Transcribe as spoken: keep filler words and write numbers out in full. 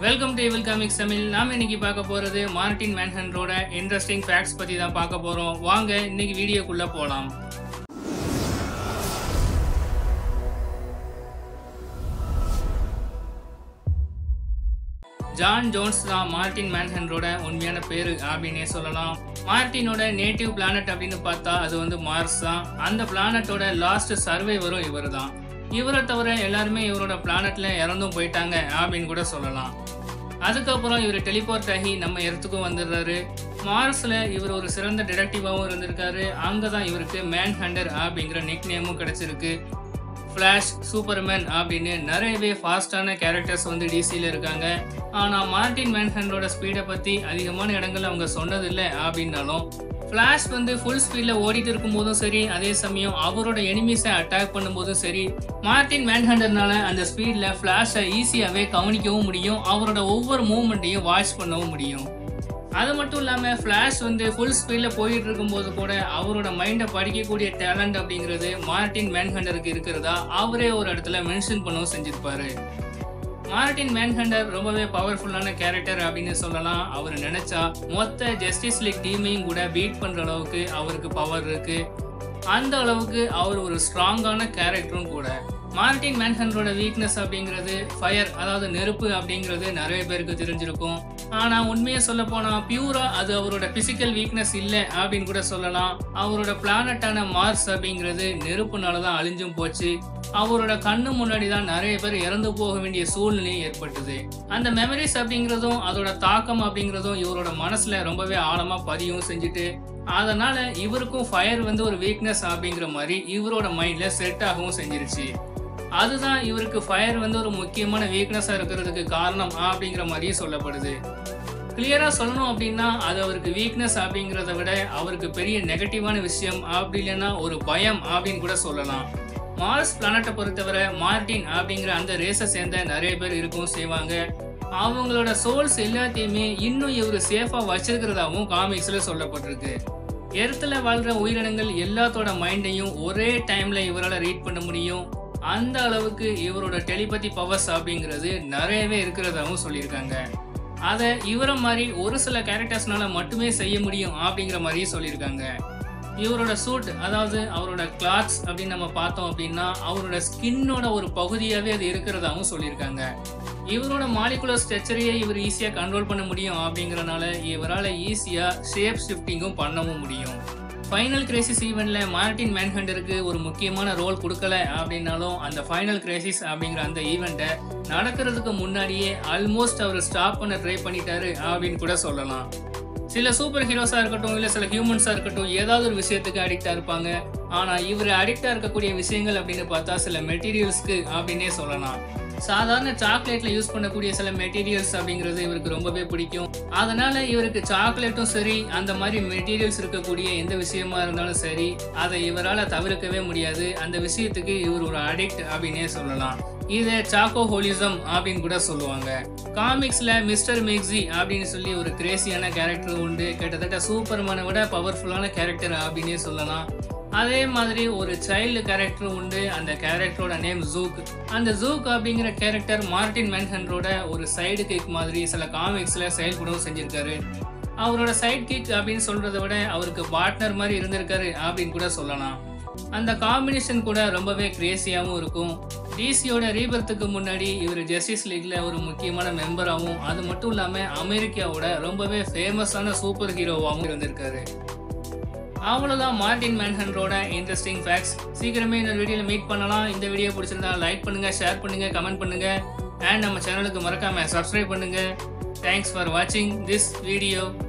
Welcome to Evil Comics Tamil. நாம இன்னைக்கு பார்க்க போறது மார்டின் மேன்ஹண்டரோட இன்ட்ரெஸ்டிங் ஃபேக்ட்ஸ் பத்தி தான் பார்க்க போறோம். வாங்க இன்னைக்கு வீடியோக்குள்ள போலாம். ஜான் ஜோன்ஸ் தான் மார்டின் மேன்ஹண்டரோட உண்மையான பேரு அப்படின்னே சொல்லலாம். மார்டினோட நேட்டிவ் பிளானட் அப்படின்னு பார்த்தா அது வந்து மார்ஸ் தான். அந்த பிளானட்டோட லாஸ்ட் சர்வைவரும் இவர் தான். இவரை தவிர எல்லாருமே இவரோட பிளானட்ல இறந்தும் போயிட்டாங்க அப்படின்னு கூட சொல்லலாம். அதுக்கப்புறம் இவர் டெலிபோர்ட் ஆகி நம்ம இடத்துக்கும் வந்துடுறாரு. மார்ஸ்ல இவர் ஒரு சிறந்த டிடெக்டிவாகவும் இருந்திருக்காரு. அங்கதான் இவருக்கு மேன் ஹண்டர் அப்படிங்கிற நிக் நேமும் கிடைச்சிருக்கு. ஃப்ளாஷ், சூப்பர்மேன் அப்படின்னு நிறையவே ஃபாஸ்டான கேரக்டர்ஸ் வந்து டிசியில் இருக்காங்க. ஆனால் மார்டின் மேன்ஹண்டரோட ஸ்பீடை பற்றி அதிகமான இடங்கள் அவங்க சொன்னதில்லை அப்படின்னாலும் ஃப்ளாஷ் வந்து ஃபுல் ஸ்பீடில் ஓடிட்டு இருக்கும் போதும் சரி, அதே சமயம் அவரோட எனிமீஸை அட்டாக் பண்ணும்போதும் சரி, மார்டின் மேன்ஹண்டர்னால அந்த ஸ்பீடில் ஃப்ளாஷை ஈஸியாகவே கவனிக்கவும் முடியும். அவரோட ஒவ்வொரு மூவ்மெண்ட்டையும் வாட்ச் பண்ணவும் முடியும். அது மட்டும் இல்லாமல் ஃப்ளாஷ் வந்து ஃபுல் ஸ்பீடில் போயிட்டு இருக்கும்போது கூட அவரோட மைண்டை படிக்கக்கூடிய டேலண்ட் அப்படிங்கிறது மார்டின் மேன்ஹண்டருக்கு இருக்கிறதா அவரே ஒரு இடத்துல மென்ஷன் பண்ணவும் செஞ்சிருப்பாரு. மார்டின் மேன்ஹண்டர் ரொம்பவே பவர்ஃபுல்லான கேரக்டர் அப்படின்னு சொல்லலாம். அவர் நினைச்சா மொத்த ஜஸ்டிஸ் லீக் டீமையும் கூட பீட் பண்ற அளவுக்கு அவருக்கு பவர் இருக்கு. அந்த அளவுக்கு அவர் ஒரு ஸ்ட்ராங்கான கேரக்டரும் கூட. மார்டின் மேன்ஹண்டரோட வீக்னஸ் அப்படிங்கிறது ஃபயர், அதாவது நெருப்பு அப்படிங்கிறது நிறைய பேருக்கு தெரிஞ்சிருக்கும். ஆனா உண்மையை சொல்ல போனா பியூரா அது அவரோட பிசிக்கல் வீக்னஸ் இல்லை அப்படின்னு கூட சொல்லலாம். அவரோட பிளானட்டான மார்ஸ் அப்படிங்கிறது நெருப்புனாலதான் அழிஞ்சும் போச்சு. அவரோட கண்ணு முன்னாடி தான் நிறைய பேர் இறந்து போக வேண்டிய சூழ்நிலை ஏற்பட்டது. அந்த மெமரிஸ் அப்படிங்கிறதும் அதோட தாக்கம் அப்படிங்கிறதும் இவரோட மனசுல ரொம்பவே ஆழமா பதியவும் செஞ்சுட்டு, அதனால இவருக்கும் ஃபயர் வந்து ஒரு வீக்னஸ் அப்படிங்கிற மாதிரி இவரோட மைண்ட்ல செட் ஆகவும் செஞ்சிருச்சு. அதுதான் இவருக்கு ஃபயர் வந்து ஒரு முக்கியமான வீக்னஸா இருக்கிறதுக்கு காரணம் அப்படிங்கிற மாதிரியும் சொல்லப்படுது. கிளியரா சொல்லணும் அப்படின்னா அது அவருக்கு வீக்னஸ் அப்படிங்கிறத விட அவருக்கு பெரிய நெகட்டிவான விஷயம், அப்படி இல்லைன்னா ஒரு பயம் அப்படின்னு கூட சொல்லலாம். மார்ஸ் பிளானட்டை பொறுத்தவரை மார்டின் அப்படிங்கிற அந்த ரேஸை சேர்ந்த நிறைய பேர் இருக்கவும் செய்வாங்க. அவங்களோட சோல்ஸ் எல்லாத்தையுமே இன்னும் இவர் சேஃபா வச்சிருக்கிறதாவும் காமிக்ஸ்ல சொல்லப்பட்டிருக்கு. எர்த்துல வாழ்ற உயிரினங்கள் எல்லாத்தோட மைண்டையும் ஒரே டைம்ல இவரால் ரீட் பண்ண முடியும். அந்த அளவுக்கு இவரோட டெலிபதி பவர்ஸ் அப்படிங்கிறது நிறையவே இருக்கிறதாவும் சொல்லியிருக்காங்க. அதை இவரை மாதிரி ஒரு சில கேரக்டர்ஸ்னால மட்டுமே செய்ய முடியும் அப்படிங்கிற மாதிரியும் சொல்லியிருக்காங்க. இவரோட சூட், அதாவது அவரோட கிளாத்ஸ் அப்படின்னு நம்ம பார்த்தோம் அப்படின்னா அவரோட ஸ்கின்னோட ஒரு பகுதியாகவே அது இருக்கிறதாவும் சொல்லியிருக்காங்க. இவரோட மாலிகுலர் ஸ்ட்ரக்சரையே இவர் ஈஸியாக கண்ட்ரோல் பண்ண முடியும் அப்படிங்கிறனால இவரால் ஈஸியாக ஷேப் ஷிஃப்டிங்கும் பண்ணவும் முடியும். ஃபைனல் கிரைசிஸ் ஈவெண்ட்ல மார்டின் மேன்ஹண்டருக்கு ஒரு முக்கியமான ரோல் கொடுக்கல அப்படின்னாலும் அந்த ஃபைனல் கிரைசிஸ் அப்படிங்கிற அந்த ஈவெண்ட்டை நடக்கிறதுக்கு முன்னாடியே ஆல்மோஸ்ட் அவர் ஸ்டாப் பண்ண ட்ரை பண்ணிட்டாரு அப்படின்னு கூட சொல்லலாம். சில சூப்பர் ஹீரோஸா இருக்கட்டும், இல்லை சில ஹியூமன்ஸா இருக்கட்டும், ஏதாவது ஒரு விஷயத்துக்கு அடிக்டா இருப்பாங்க. ஆனா இவர் அடிக்டா இருக்கக்கூடிய விஷயங்கள் அப்படின்னு பார்த்தா சில மெட்டீரியல்ஸ்க்கு அப்படின்னே சொல்லலாம். சாதாரண சாக்லேட்ல யூஸ் பண்ணக்கூடிய சில மெட்டீரியல்ஸ் அப்படிங்கிறது இவருக்கு ரொம்பவே பிடிக்கும். அதனால இவருக்கு சாக்லேட்டும் சரி, அந்த மாதிரி மெட்டீரியல்ஸ் இருக்கக்கூடிய எந்த விஷயமா இருந்தாலும் சரி, அதை இவரால் தவிர்க்கவே முடியாது. அந்த விஷயத்துக்கு இவர் ஒரு அடிக்ட் அப்படின்னே சொல்லலாம். இதை சாக்கோஹோலிசம் அப்படின்னு கூட சொல்லுவாங்க. காமிக்ஸ்ல மிஸ்டர் மேக்ஸி அப்படின்னு சொல்லி ஒரு கிரேசியான கேரக்டர் உண்டு. கிட்டத்தட்ட சூப்பர்மேனை விட பவர்ஃபுல்லான கேரக்டர் அப்படின்னே சொல்லலாம். அதே மாதிரி ஒரு சைல்டு கேரக்டர் உண்டு. அந்த கேரக்டரோட நேம் ஜூக். அந்த ஜூக் அப்படிங்கிற கேரக்டர் மார்டின் மேன்ஹண்டரோட ஒரு சைடு கிக் மாதிரி சில காமிக்ஸ்ல செயல்படவும் செஞ்சிருக்காரு. அவரோட சைட் கிக் அப்படின்னு சொல்றதை விட அவருக்கு பார்ட்னர் மாதிரி இருந்திருக்காரு அப்படின்னு கூட சொல்லலாம். அந்த காம்பினேஷன் கூட ரொம்பவே கிரேசியாகவும் இருக்கும். டிசியோட ரீபர்த்துக்கு முன்னாடி இவர் ஜஸ்டிஸ் லீக்ல ஒரு முக்கியமான மெம்பராகவும், அது மட்டும் இல்லாமல் அமெரிக்காவோட ரொம்பவே ஃபேமஸான சூப்பர் ஹீரோவாகவும் இருந்திருக்காரு. அவ்வளோதான் மார்டின் மேன்ஹண்டரோட இன்ட்ரெஸ்டிங் ஃபேக்ட்ஸ். சீக்கிரமே இந்த வீடியோவில் மீட் பண்ணலாம். இந்த வீடியோ பிடிச்சிருந்தா லைக் பண்ணுங்க, ஷேர் பண்ணுங்க, கமெண்ட் பண்ணுங்க, அண்ட் நம்ம சேனலுக்கு மறக்காம சப்ஸ்கிரைப் பண்ணுங்க. தேங்க்ஸ் ஃபார் வாட்சிங் திஸ் வீடியோ.